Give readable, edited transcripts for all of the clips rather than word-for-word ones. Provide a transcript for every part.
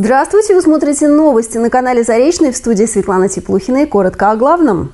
Здравствуйте! Вы смотрите новости на канале Заречный, в студии Светлана Теплухина, и коротко о главном.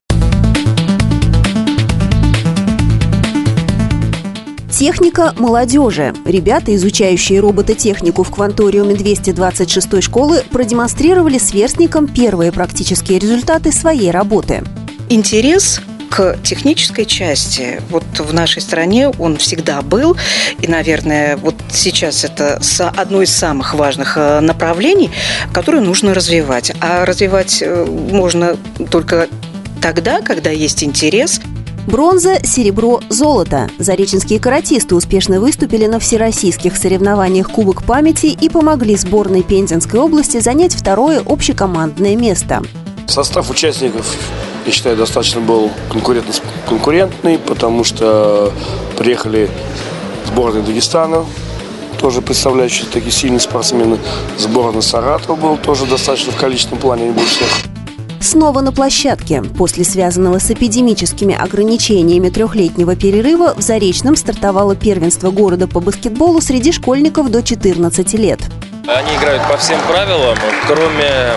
Техника молодежи. Ребята, изучающие робототехнику в кванториуме 226-й школы, продемонстрировали сверстникам первые практические результаты своей работы. Интерес к технической части вот в нашей стране он всегда был. И, наверное, вот сейчас это одно из самых важных направлений, которое нужно развивать. А развивать можно только тогда, когда есть интерес. Бронза, серебро, золото. Зареченские каратисты успешно выступили на всероссийских соревнованиях «Кубок памяти» и помогли сборной Пензенской области занять второе общекомандное место. Состав участников, я считаю, достаточно был конкурентный, потому что приехали сборная Дагестана, тоже представляющие такие сильные спортсмены. Сборная Саратова был тоже достаточно в количественном плане, не больше всех. Снова на площадке. После связанного с эпидемическими ограничениями трехлетнего перерыва в Заречном стартовало первенство города по баскетболу среди школьников до 14 лет. Они играют по всем правилам, кроме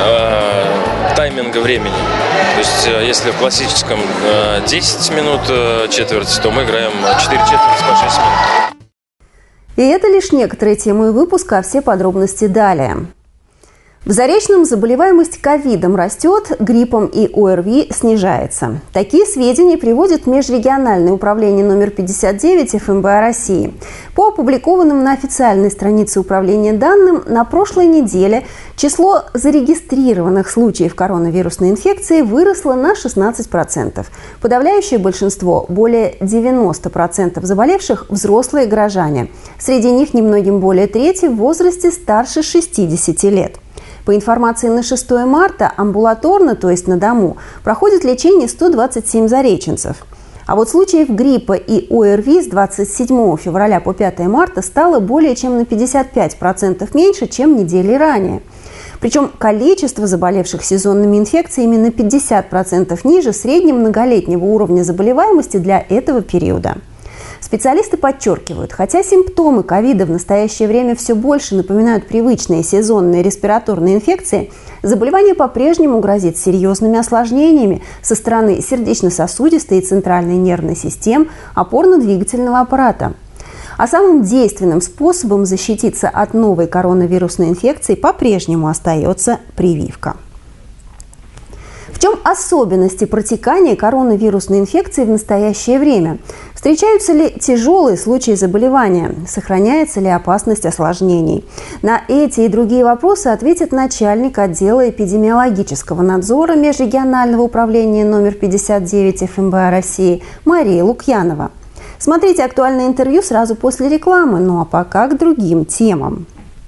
тайминга времени. То есть, если в классическом 10 минут четверть, то мы играем 4 четверти по 6 минут. И это лишь некоторые темы выпуска, а все подробности далее. В Заречном заболеваемость ковидом растет, гриппом и ОРВИ снижается. Такие сведения приводит Межрегиональное управление номер 59 ФМБА России. По опубликованным на официальной странице управления данным, на прошлой неделе число зарегистрированных случаев коронавирусной инфекции выросло на 16%. Подавляющее большинство, более 90% заболевших, взрослые горожане. Среди них немногим более трети в возрасте старше 60 лет. По информации на 6 марта амбулаторно, то есть на дому, проходит лечение 127 зареченцев. А вот случаев гриппа и ОРВИ с 27 февраля по 5 марта стало более чем на 55% меньше, чем недели ранее. Причем количество заболевших сезонными инфекциями на 50% ниже среднего многолетнего уровня заболеваемости для этого периода. Специалисты подчеркивают, хотя симптомы ковида в настоящее время все больше напоминают привычные сезонные респираторные инфекции, заболевание по-прежнему грозит серьезными осложнениями со стороны сердечно-сосудистой и центральной нервной систем, опорно-двигательного аппарата. А самым действенным способом защититься от новой коронавирусной инфекции по-прежнему остается прививка. В чем особенности протекания коронавирусной инфекции в настоящее время? Встречаются ли тяжелые случаи заболевания? Сохраняется ли опасность осложнений? На эти и другие вопросы ответит начальник отдела эпидемиологического надзора Межрегионального управления номер 59 ФМБА России Мария Лукьянова. Смотрите актуальное интервью сразу после рекламы, ну а пока к другим темам.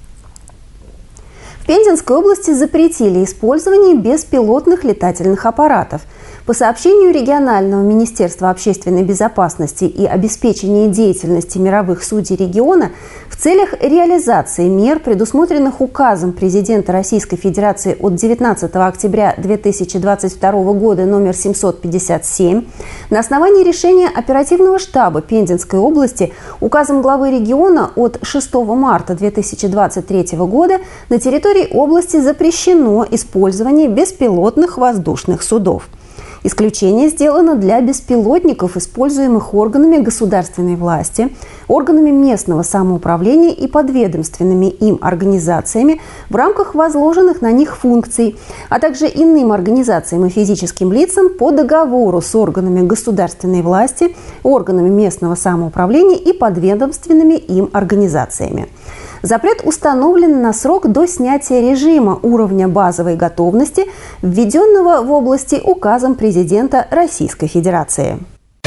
В Пензенской области запретили использование беспилотных летательных аппаратов. По сообщению регионального министерства общественной безопасности и обеспечения деятельности мировых судей региона, в целях реализации мер, предусмотренных указом президента Российской Федерации от 19 октября 2022 года номер 757, на основании решения оперативного штаба Пензенской области, указом главы региона от 6 марта 2023 года на территории области запрещено использование беспилотных воздушных судов. Исключение сделано для беспилотников, используемых органами государственной власти, органами местного самоуправления и подведомственными им организациями в рамках возложенных на них функций, а также иным организациям и физическим лицам по договору с органами государственной власти, органами местного самоуправления и подведомственными им организациями. Запрет установлен на срок до снятия режима уровня базовой готовности, введенного в области указом президента Российской Федерации.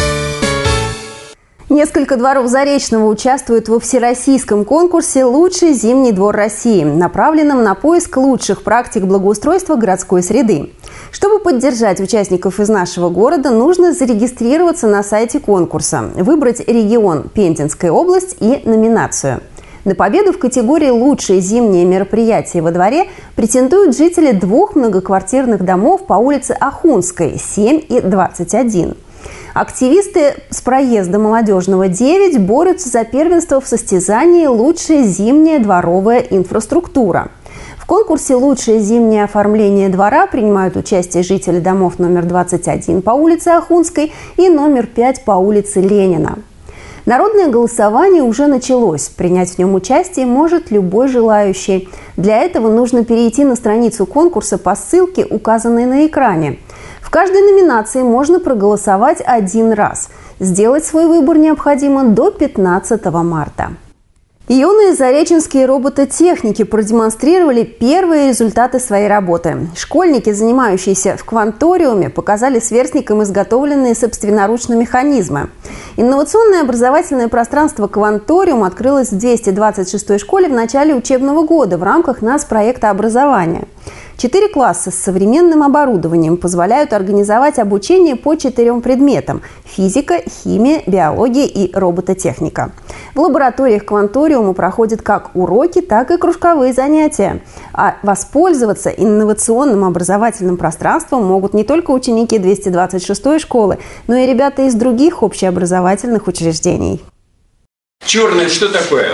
Несколько дворов Заречного участвуют во всероссийском конкурсе «Лучший зимний двор России», направленном на поиск лучших практик благоустройства городской среды. Чтобы поддержать участников из нашего города, нужно зарегистрироваться на сайте конкурса, выбрать регион Пензенская область и номинацию. На победу в категории «Лучшие зимние мероприятия во дворе» претендуют жители двух многоквартирных домов по улице Ахунской, 7 и 21. Активисты с проезда Молодежного 9 борются за первенство в состязании «Лучшая зимняя дворовая инфраструктура». конкурсе «Лучшее зимнее оформление двора» принимают участие жители домов номер 21 по улице Ахунской и номер 5 по улице Ленина. Народное голосование уже началось. Принять в нем участие может любой желающий. Для этого нужно перейти на страницу конкурса по ссылке, указанной на экране. В каждой номинации можно проголосовать один раз. Сделать свой выбор необходимо до 15 марта. Юные зареченские робототехники продемонстрировали первые результаты своей работы. Школьники, занимающиеся в кванториуме, показали сверстникам изготовленные собственноручно механизмы. Инновационное образовательное пространство «Кванториум» открылось в 226-й школе в начале учебного года в рамках нацпроекта образования. 4 класса с современным оборудованием позволяют организовать обучение по 4 предметам – физика, химия, биология и робототехника. В лабораториях Кванториума проходят как уроки, так и кружковые занятия. А воспользоваться инновационным образовательным пространством могут не только ученики 226-й школы, но и ребята из других общеобразовательных учреждений. Черное что такое?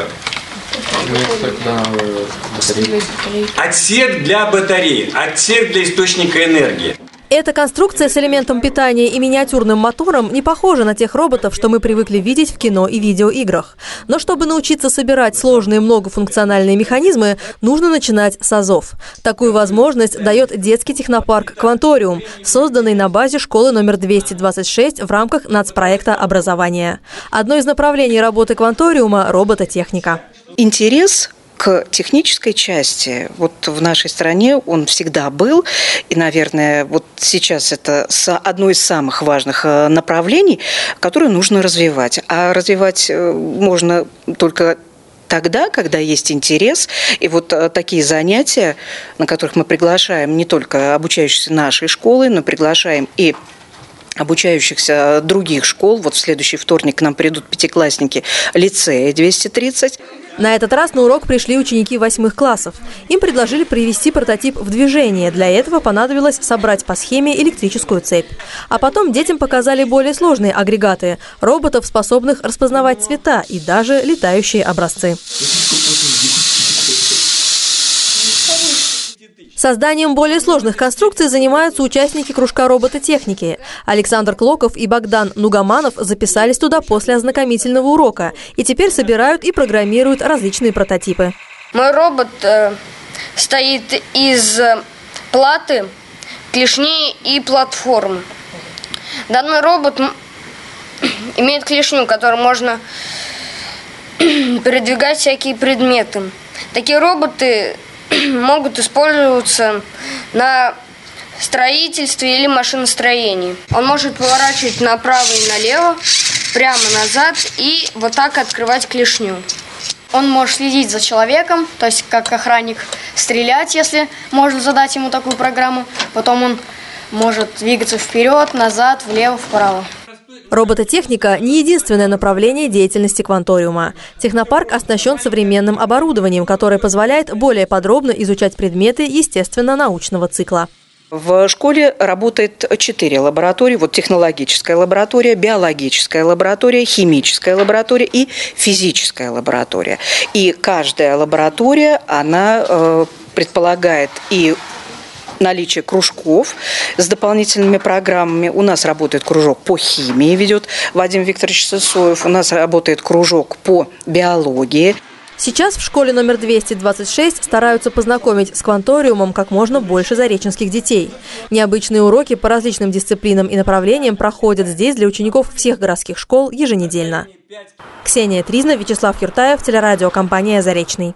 Отсек для батареи, отсек для источника энергии. Эта конструкция с элементом питания и миниатюрным мотором не похожа на тех роботов, что мы привыкли видеть в кино и видеоиграх. Но чтобы научиться собирать сложные многофункциональные механизмы, нужно начинать с азов. Такую возможность дает детский технопарк «Кванториум», созданный на базе школы номер 226 в рамках нацпроекта образования. Одно из направлений работы «Кванториума» – робототехника. Интерес к технической части вот в нашей стране он всегда был. И, наверное, вот сейчас это одно из самых важных направленний, которые нужно развивать. А развивать можно только тогда, когда есть интерес. И вот такие занятия, на которых мы приглашаем не только обучающихся нашей школы, но приглашаем и обучающихся других школ. Вот в следующий вторник к нам придут пятиклассники лицея 230. На этот раз на урок пришли ученики 8 классов. Им предложили привести прототип в движение. Для этого понадобилось собрать по схеме электрическую цепь. А потом детям показали более сложные агрегаты – роботов, способных распознавать цвета и даже летающие образцы. Созданием более сложных конструкций занимаются участники кружка робототехники. Александр Клоков и Богдан Нугаманов записались туда после ознакомительного урока и теперь собирают и программируют различные прототипы. Мой робот состоит из платы, клешни и платформы. Данный робот имеет клешню, которой можно передвигать всякие предметы. Такие роботы могут использоваться на строительстве или машиностроении. Он может поворачивать направо и налево, прямо назад и вот так открывать клешню. Он может следить за человеком, то есть как охранник стрелять, если можно задать ему такую программу. Потом он может двигаться вперед, назад, влево, вправо. Робототехника – не единственное направление деятельности Кванториума. Технопарк оснащен современным оборудованием, которое позволяет более подробно изучать предметы естественно-научного цикла. В школе работает 4 лаборатории. Вот технологическая лаборатория, биологическая лаборатория, химическая лаборатория и физическая лаборатория. И каждая лаборатория, она предполагает и наличие кружков с дополнительными программами. У нас работает кружок по химии, ведет Вадим Викторович Сысоев. У нас работает кружок по биологии. Сейчас в школе номер 226 стараются познакомить с Кванториумом как можно больше зареченских детей. Необычные уроки по различным дисциплинам и направлениям проходят здесь для учеников всех городских школ еженедельно. Ксения Тризна, Вячеслав Юртаев, телерадиокомпания «Заречный».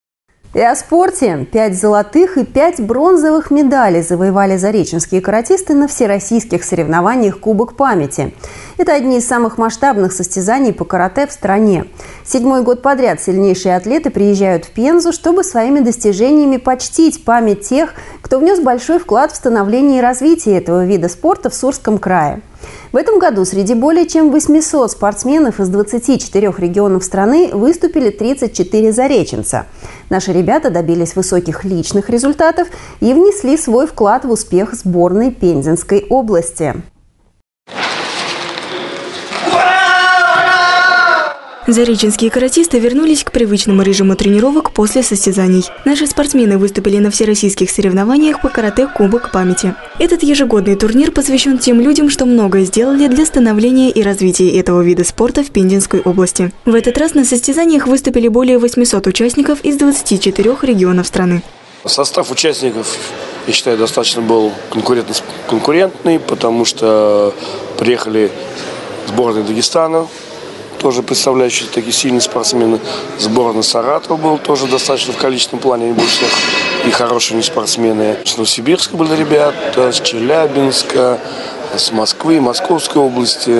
И о спорте. 5 золотых и 5 бронзовых медалей завоевали зареченские каратисты на всероссийских соревнованиях «Кубок памяти». Это одни из самых масштабных состязаний по карате в стране. 7-й год подряд сильнейшие атлеты приезжают в Пензу, чтобы своими достижениями почтить память тех, кто внес большой вклад в становление и развитие этого вида спорта в Сурском крае. В этом году среди более чем 800 спортсменов из 24 регионов страны выступили 34 зареченца. Наши ребята добились высоких личных результатов и внесли свой вклад в успех сборной Пензенской области. Зареченские каратисты вернулись к привычному режиму тренировок после состязаний. Наши спортсмены выступили на всероссийских соревнованиях по карате «Кубок памяти». Этот ежегодный турнир посвящен тем людям, что многое сделали для становления и развития этого вида спорта в Пензенской области. В этот раз на состязаниях выступили более 800 участников из 24 регионов страны. Состав участников, я считаю, достаточно был конкурентный, потому что приехали сборная Дагестана, тоже представляющие такие сильные спортсмены. Сборная Саратова был тоже достаточно в количественном плане, они были всех и хорошие спортсмены. С Новосибирска были ребята, с Челябинска, с Москвы, Московской области.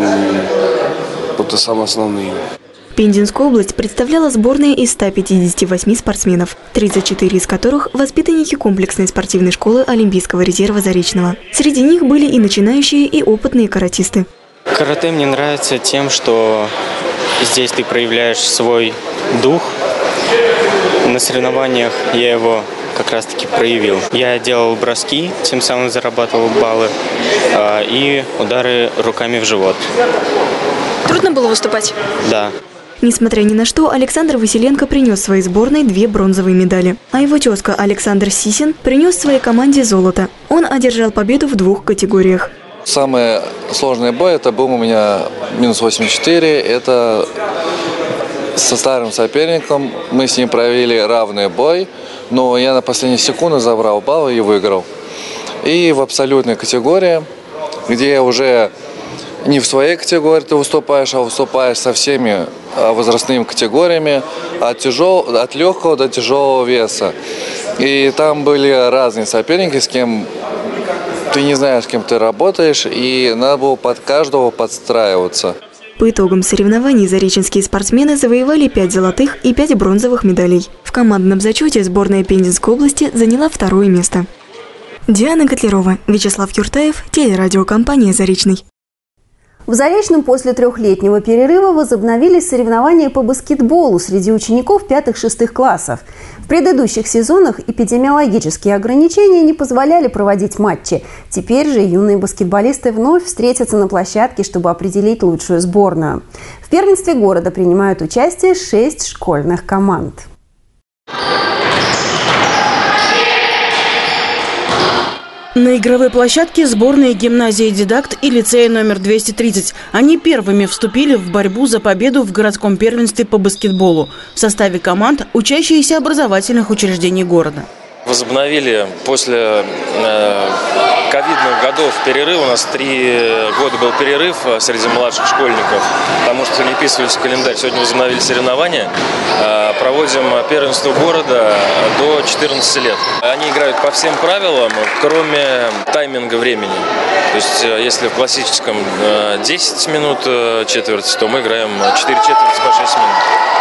Вот это самые основные. Пензенскую область представляла сборная из 158 спортсменов, 34 из которых – воспитанники комплексной спортивной школы Олимпийского резерва Заречного. Среди них были и начинающие, и опытные каратисты. Карате мне нравится тем, что здесь ты проявляешь свой дух. На соревнованиях я его как раз-таки проявил. Я делал броски, тем самым зарабатывал баллы, и удары руками в живот. Трудно было выступать? Да. Несмотря ни на что, Александр Василенко принес своей сборной 2 бронзовые медали. А его тезка Александр Сисин принес своей команде золото. Он одержал победу в 2 категориях. Самый сложный бой это был у меня минус 84. Это со старым соперником. Мы с ним провели равный бой, но я на последнюю секунду забрал балл и выиграл. И в абсолютной категории, где уже не в своей категории ты выступаешь, а выступаешь со всеми возрастными категориями, от легкого до тяжелого веса. И там были разные соперники, с кем ты не знаешь, с кем ты работаешь, и надо было под каждого подстраиваться. По итогам соревнований зареченские спортсмены завоевали 5 золотых и 5 бронзовых медалей. В командном зачете сборная Пензенской области заняла 2-е место. Диана Котлярова, Вячеслав Юртаев, телерадиокомпания «Заречный». В Заречном после 3-летнего перерыва возобновились соревнования по баскетболу среди учеников 5-6 классов. В предыдущих сезонах эпидемиологические ограничения не позволяли проводить матчи. Теперь же юные баскетболисты вновь встретятся на площадке, чтобы определить лучшую сборную. В первенстве города принимают участие 6 школьных команд. На игровой площадке сборные гимназии «Дидакт» и лицея номер 230. Они первыми вступили в борьбу за победу в городском первенстве по баскетболу. В составе команд учащиеся образовательных учреждений города. Возобновили после ковидных годов перерыв. У нас 3 года был перерыв среди младших школьников, потому что не вписывались в календарь. Сегодня возобновили соревнования. Проводим первенство города до 14 лет. Они играют по всем правилам, кроме тайминга времени. То есть, если в классическом 10 минут четверти, то мы играем 4 четверти по 6 минут.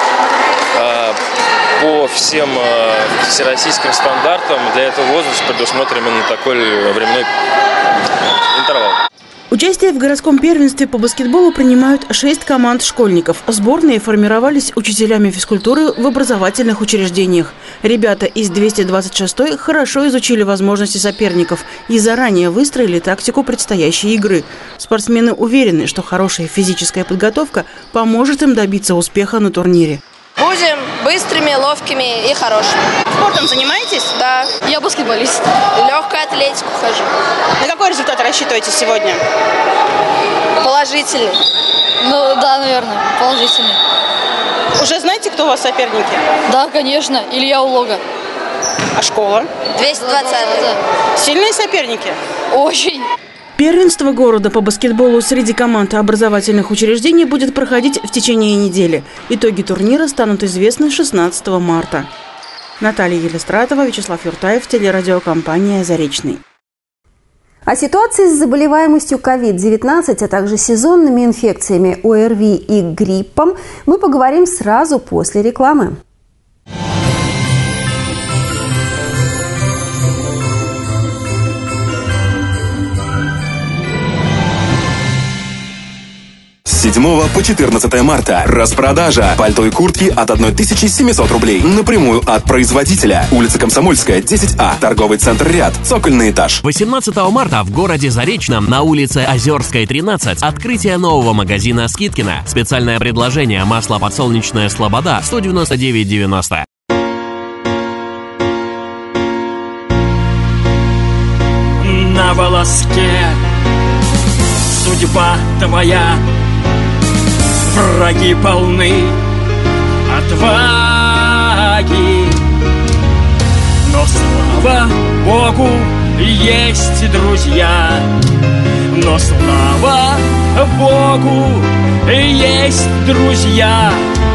По всем всероссийским стандартам для этого возраста предусмотрен именно такой временной интервал. Участие в городском первенстве по баскетболу принимают 6 команд школьников. Сборные формировались учителями физкультуры в образовательных учреждениях. Ребята из 226-й хорошо изучили возможности соперников и заранее выстроили тактику предстоящей игры. Спортсмены уверены, что хорошая физическая подготовка поможет им добиться успеха на турнире. Будем быстрыми, ловкими и хорошими. Спортом занимаетесь? Да. Я баскетболист. Легкую атлетику хожу. На какой результат рассчитываете сегодня? Положительный. Ну да, наверное, положительный. Уже знаете, кто у вас соперники? Да, конечно. Илья Улога. А школа? 220-й. Сильные соперники? Очень. Первенство города по баскетболу среди команд образовательных учреждений будет проходить в течение недели. Итоги турнира станут известны 16 марта. Наталья Елистратова, Вячеслав Юртаев, телерадиокомпания «Заречный». О ситуации с заболеваемостью COVID-19, а также сезонными инфекциями ОРВИ и гриппом мы поговорим сразу после рекламы. 7 по 14 марта. Распродажа. Пальто и куртки от 1700 рублей. Напрямую от производителя. Улица Комсомольская, 10А. Торговый центр «Ряд». Цокольный этаж. 18 марта в городе Заречном на улице Озерская, 13. Открытие нового магазина «Скидкино». Специальное предложение: масло подсолнечное «Слобода» 199,90. На волоске судьба твоя, враги полны отваги, но слава Богу есть друзья, но слава Богу есть друзья.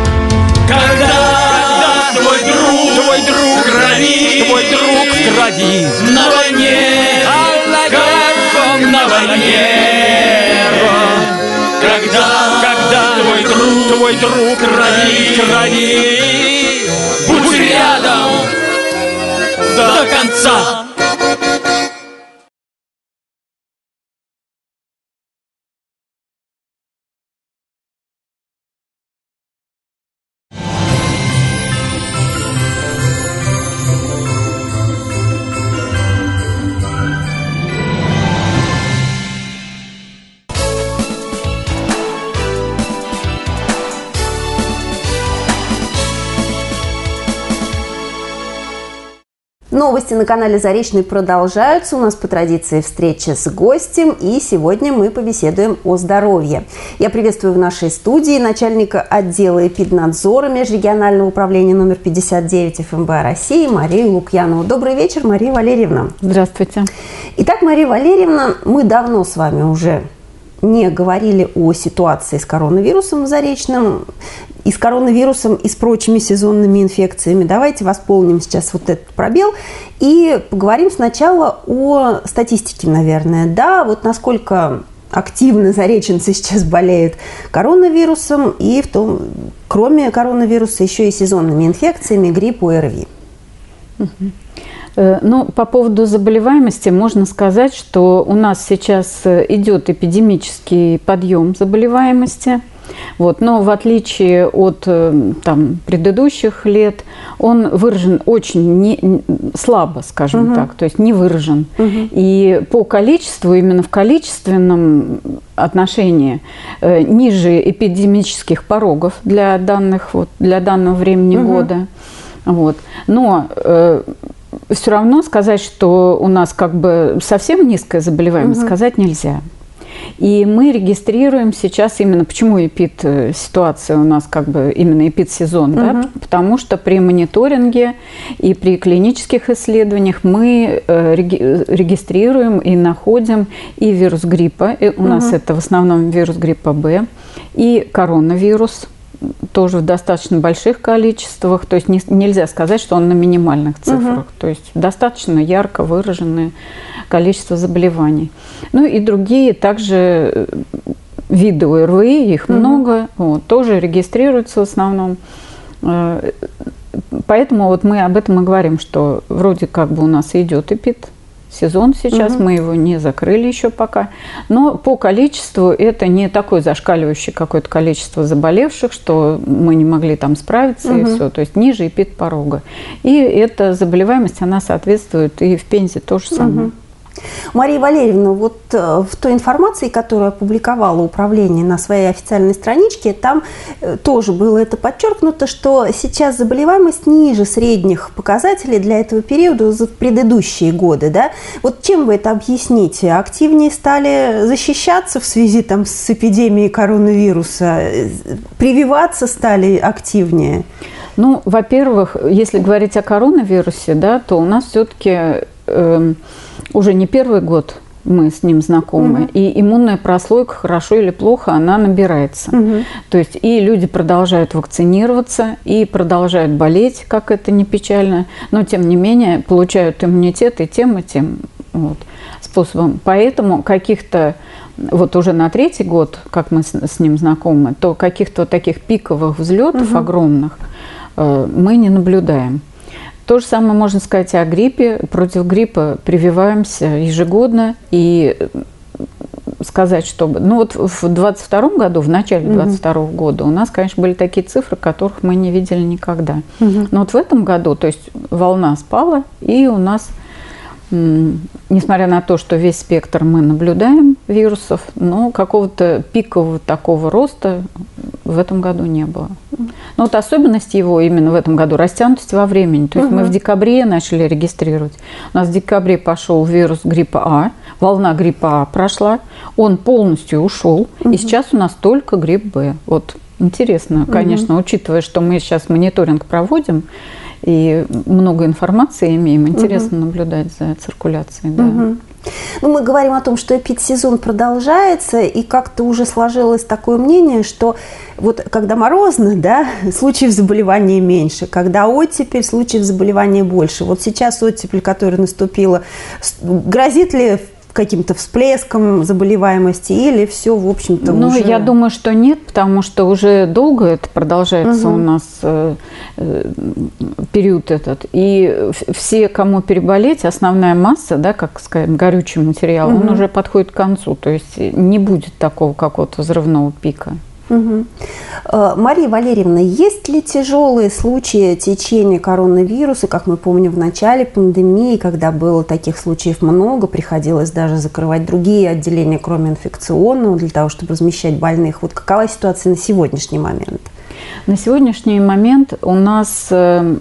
Когда твой друг в крови на войне, как он на войне, когда твой друг крови, будь рядом до конца. Новости на канале «Заречный» продолжаются. У нас по традиции встреча с гостем, и сегодня мы побеседуем о здоровье. Я приветствую в нашей студии начальника отдела эпиднадзора межрегионального управления номер 59 ФМБА России Марию Лукьянову. Добрый вечер, Мария Валерьевна. Здравствуйте. Итак, Мария Валерьевна, мы давно с вами уже не говорили о ситуации с коронавирусом в Заречном, и с коронавирусом, и с прочими сезонными инфекциями. Давайте восполним сейчас вот этот пробел и поговорим сначала о статистике, наверное. Да, вот насколько активно зареченцы сейчас болеют коронавирусом, и в том, кроме коронавируса, еще и сезонными инфекциями, грипп, ОРВИ. Ну, по поводу заболеваемости можно сказать, что у нас сейчас идет эпидемический подъем заболеваемости. Вот. Но в отличие от предыдущих лет, он выражен очень слабо, скажем так, то есть не выражен. И по количеству, именно в количественном отношении, ниже эпидемических порогов для данного времени года. Вот. Но все равно сказать, что у нас как бы совсем низкая заболеваемость, сказать нельзя. И мы регистрируем сейчас именно, почему эпид-ситуация у нас как бы именно эпид-сезон, да? Потому что при мониторинге и при клинических исследованиях мы регистрируем и находим и вирус гриппа, и у нас это в основном вирус гриппа Б, и коронавирус, тоже в достаточно больших количествах, то есть нельзя сказать, что он на минимальных цифрах, то есть достаточно ярко выраженное количество заболеваний. Ну и другие также виды ОРВИ, их много, тоже регистрируются в основном. Поэтому вот мы об этом и говорим, что вроде как бы у нас идет сезон сейчас, мы его не закрыли еще пока, но по количеству это не такое зашкаливающее какое-то количество заболевших, что мы не могли там справиться и все, то есть ниже эпид-порога. И эта заболеваемость, она соответствует и в Пензе то же самое. Мария Валерьевна, вот в той информации, которую опубликовало управление на своей официальной страничке, там тоже было это подчеркнуто, что сейчас заболеваемость ниже средних показателей для этого периода за предыдущие годы. Да? Вот чем вы это объясните? Активнее стали защищаться в связи с эпидемией коронавируса? Прививаться стали активнее? Ну, во-первых, если говорить о коронавирусе, да, то у нас все-таки уже не первый год мы с ним знакомы, и иммунная прослойка, хорошо или плохо, она набирается. То есть и люди продолжают вакцинироваться, и продолжают болеть, как это не печально, но тем не менее получают иммунитет и тем способом. Поэтому каких-то, вот уже на третий год, как мы с ним знакомы, то каких-то таких пиковых взлетов огромных мы не наблюдаем. То же самое можно сказать о гриппе. Против гриппа прививаемся ежегодно. И сказать, чтобы... Ну вот в 2022 году, в начале 2022 года у нас, конечно, были такие цифры, которых мы не видели никогда. Но вот в этом году, то есть волна спала, и у нас, несмотря на то, что весь спектр мы наблюдаем вирусов, но какого-то пикового такого роста в этом году не было. Но вот особенность его именно в этом году – растянутость во времени. То есть мы в декабре начали регистрировать. У нас в декабре пошел вирус гриппа А, волна гриппа А прошла, он полностью ушел, и сейчас у нас только грипп Б. Вот интересно, конечно, учитывая, что мы сейчас мониторинг проводим, и много информации имеем, интересно наблюдать за циркуляцией. Да. Ну, мы говорим о том, что эпидсезон продолжается, и как-то уже сложилось такое мнение, что вот когда морозно, да, случаев заболевания меньше, когда оттепель, случаев заболевания больше. Вот сейчас оттепель, которая наступила, грозит ли каким-то всплеском заболеваемости или все, в общем-то, ну, уже... я думаю, что нет, потому что уже долго это продолжается у нас период этот. И все, кому переболеть, основная масса, да, как сказать, горючий материал, он уже подходит к концу. То есть не будет такого какого-то взрывного пика. Мария Валерьевна, есть ли тяжелые случаи течения коронавируса, как мы помним в начале пандемии, когда было таких случаев много, приходилось даже закрывать другие отделения, кроме инфекционного, для того, чтобы размещать больных? Вот какова ситуация на сегодняшний момент? На сегодняшний момент у нас,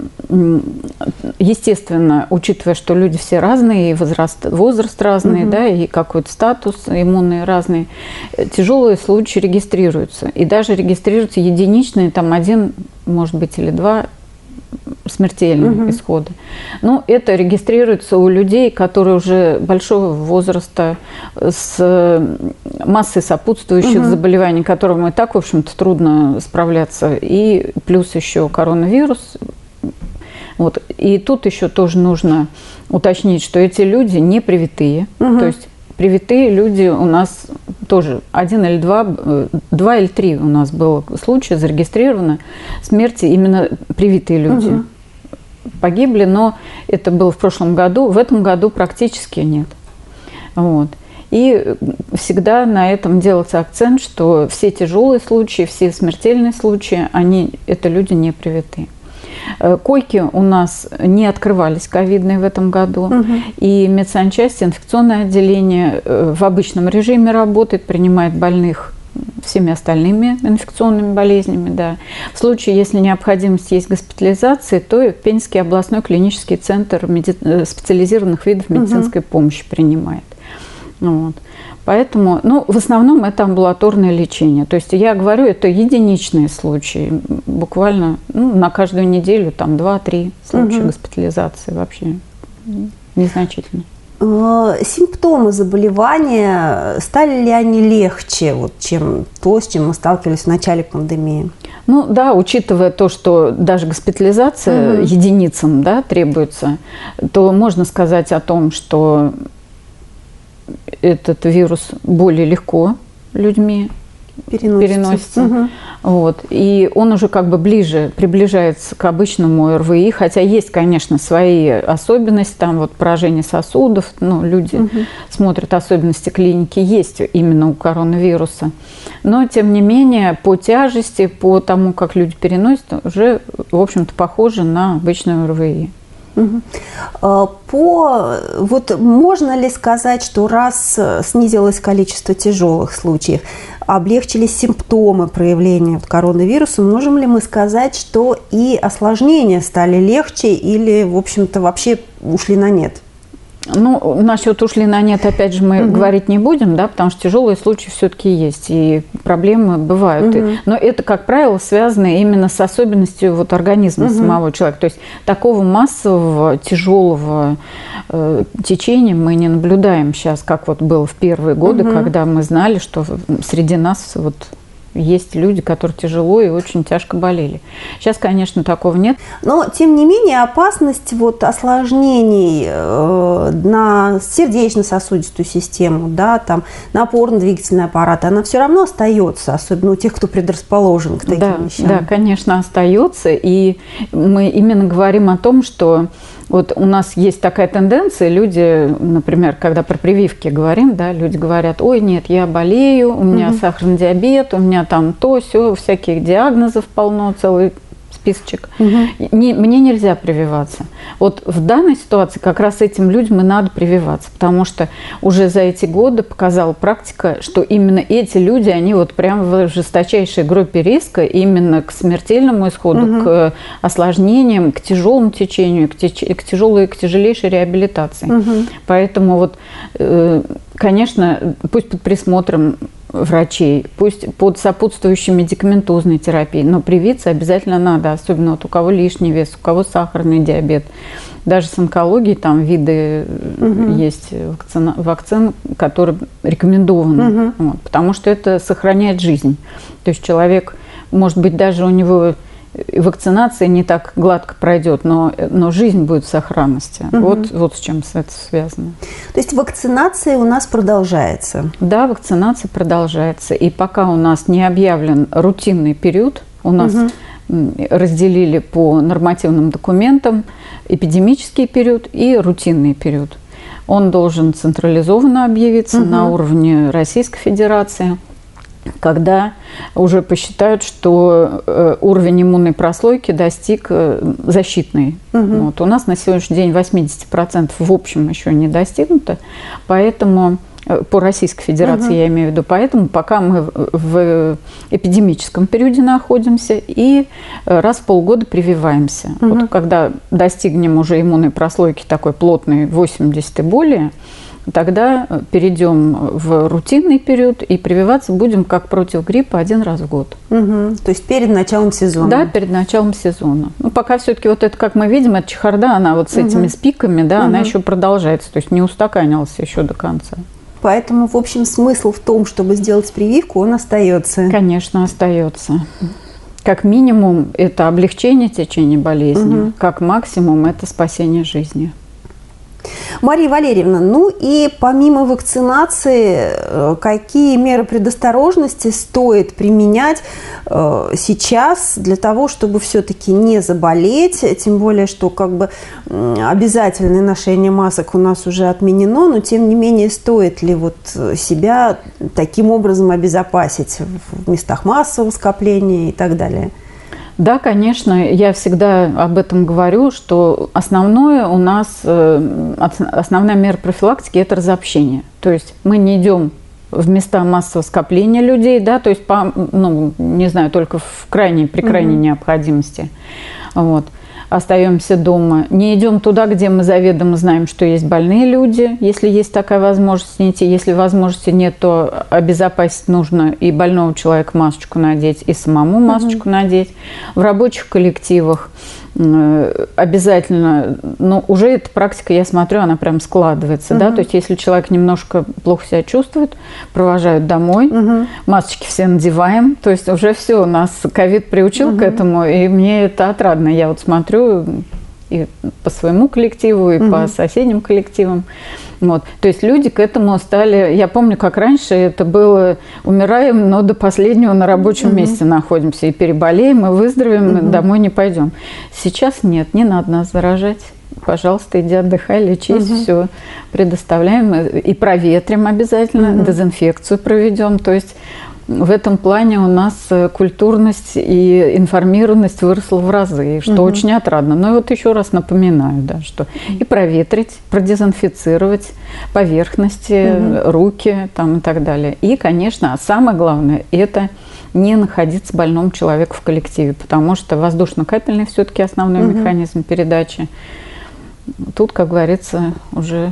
естественно, учитывая, что люди все разные, и возраст разный, да, и какой-то статус иммунный разный, тяжелые случаи регистрируются. И даже регистрируются единичные, там один, может быть, или два смертельных исхода. Но это регистрируется у людей, которые уже большого возраста, с массой сопутствующих заболеваний, которым и так, в общем-то, трудно справляться. И плюс еще коронавирус. Вот. И тут еще тоже нужно уточнить, что эти люди не привитые. То есть привитые люди у нас тоже один или два или три у нас было случая зарегистрировано смерти именно привитые люди. Погибли, но это было в прошлом году, в этом году практически нет. Вот. И всегда на этом делается акцент, что все тяжелые случаи, все смертельные случаи, это люди не привитые. Койки у нас не открывались ковидные в этом году, и медсанчасть, инфекционное отделение в обычном режиме работает, принимает больных всеми остальными инфекционными болезнями. Да. В случае, если необходимость есть госпитализации, то Пензенский областной клинический центр специализированных видов медицинской помощи принимает. Вот. Поэтому, ну, в основном это амбулаторное лечение. То есть я говорю, это единичные случаи. Буквально на каждую неделю там 2-3 случая госпитализации, вообще незначительно. Симптомы заболевания, стали ли они легче, вот, чем то, с чем мы сталкивались в начале пандемии? Ну да, учитывая то, что даже госпитализация единицам, да, требуется, то можно сказать о том, что этот вирус более легко людьми переносится. Вот. И он уже как бы приближается к обычному ОРВИ, хотя есть, конечно, свои особенности, там вот поражение сосудов, ну, люди смотрят особенности клиники, есть именно у коронавируса. Но, тем не менее, по тяжести, по тому, как люди переносят, уже, в общем-то, похоже на обычное ОРВИ. Вот можно ли сказать, что раз снизилось количество тяжелых случаев, облегчились симптомы проявления коронавируса, можем ли мы сказать, что и осложнения стали легче или, в общем-то, вообще ушли на нет? Ну, насчет ушли на нет, опять же, мы говорить не будем, да, потому что тяжелые случаи все-таки есть, и проблемы бывают. Но это, как правило, связано именно с особенностью вот организма самого человека. То есть такого массового, тяжелого течения мы не наблюдаем сейчас, как вот было в первые годы, когда мы знали, что среди нас вот есть люди, которые тяжело и очень тяжко болели. Сейчас, конечно, такого нет. Но, тем не менее, опасность вот осложнений на сердечно-сосудистую систему, да, там, на опорно-двигательный аппарат, она все равно остается, особенно у тех, кто предрасположен к таким вещам. Да, конечно, остается. И мы именно говорим о том, что Вот у нас есть такая тенденция, люди, например, когда про прививки говорим, да, люди говорят: ой, нет, я болею, у меня сахарный диабет, у меня там то, сё, всяких диагнозов полно, целый списочек. Мне нельзя прививаться. Вот в данной ситуации как раз этим людям и надо прививаться, потому что уже за эти годы показала практика, что именно эти люди, они вот прямо в жесточайшей группе риска именно к смертельному исходу, к осложнениям, к тяжелому течению, к тяжелейшей реабилитации. Поэтому вот, конечно, пусть под присмотром врачей, пусть под сопутствующей медикаментозной терапией, но привиться обязательно надо, особенно вот у кого лишний вес, у кого сахарный диабет. Даже с онкологией там виды есть вакцин, которые рекомендованы, вот, потому что это сохраняет жизнь. То есть человек, может быть, даже у него вакцинация не так гладко пройдет, но жизнь будет в сохранности. Вот с чем это связано. То есть вакцинация у нас продолжается? Да, вакцинация продолжается. И пока у нас не объявлен рутинный период, у нас разделили по нормативным документам эпидемический период и рутинный период. Он должен централизованно объявиться на уровне Российской Федерации, когда уже посчитают, что уровень иммунной прослойки достиг защитный. Вот. У нас на сегодняшний день 80% в общем еще не достигнуто, поэтому по Российской Федерации я имею в виду, поэтому пока мы в эпидемическом периоде находимся и раз в полгода прививаемся. Вот когда достигнем уже иммунной прослойки такой плотной 80 и более, тогда перейдем в рутинный период и прививаться будем как против гриппа один раз в год. То есть перед началом сезона? Да, перед началом сезона. Ну, пока все-таки вот это, как мы видим, эта чехарда, она вот с этими спиками, да, она еще продолжается, то есть не устаканилась еще до конца. Поэтому, в общем, смысл в том, чтобы сделать прививку, он остается. Конечно, остается. Как минимум, это облегчение течения болезни, как максимум, это спасение жизни. Мария Валерьевна, ну и помимо вакцинации, какие меры предосторожности стоит применять сейчас для того, чтобы все-таки не заболеть, тем более, что как бы обязательное ношение масок у нас уже отменено, но тем не менее стоит ли вот себя таким образом обезопасить в местах массового скопления и так далее? Да, конечно, я всегда об этом говорю, что основное у нас, основная мера профилактики – это разобщение. То есть мы не идем в места массового скопления людей, да, то есть, не знаю, только при крайней необходимости. Вот. Остаемся дома. Не идем туда, где мы заведомо знаем, что есть больные люди, если есть такая возможность не идти. Если возможности нет, то обезопасить нужно и больного человека масочку надеть, и самому масочку надеть. В рабочих коллективах обязательно, но уже эта практика, я смотрю, она прям складывается, да, то есть если человек немножко плохо себя чувствует, провожают домой, масочки все надеваем, то есть уже все, нас ковид приучил к этому, и мне это отрадно, я вот смотрю и по своему коллективу, и по соседним коллективам. Вот. То есть люди к этому стали... Я помню, как раньше это было: умираем, но до последнего на рабочем месте находимся. И переболеем, и выздоровеем, и домой не пойдем. Сейчас нет, не надо нас заражать. Пожалуйста, иди отдыхай, лечись, все предоставляем. И проветрим обязательно, дезинфекцию проведем. То есть в этом плане у нас культурность и информированность выросла в разы, что очень отрадно. Но вот еще раз напоминаю, да, что и проветрить, продезинфицировать поверхности, руки там, и так далее. И, конечно, самое главное – это не находиться больному человеку в коллективе, потому что воздушно-капельный все-таки основной механизм передачи. Тут, как говорится, уже...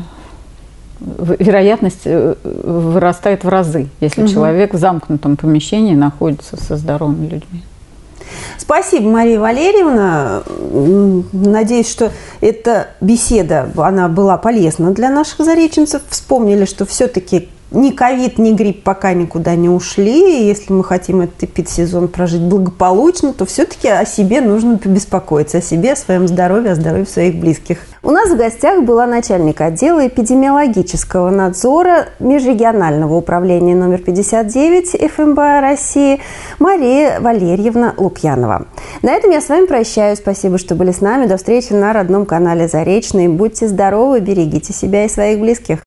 вероятность вырастает в разы, если человек в замкнутом помещении находится со здоровыми людьми. Спасибо, Мария Валерьевна. Надеюсь, что эта беседа, она была полезна для наших зареченцев. Вспомнили, что все-таки ни ковид, ни грипп пока никуда не ушли. И если мы хотим этот эпидсезон прожить благополучно, то все-таки о себе нужно побеспокоиться. О себе, о своем здоровье, о здоровье своих близких. У нас в гостях была начальник отдела эпидемиологического надзора Межрегионального управления номер 59 ФМБА России Мария Валерьевна Лукьянова. На этом я с вами прощаюсь. Спасибо, что были с нами. До встречи на родном канале Заречный. Будьте здоровы, берегите себя и своих близких.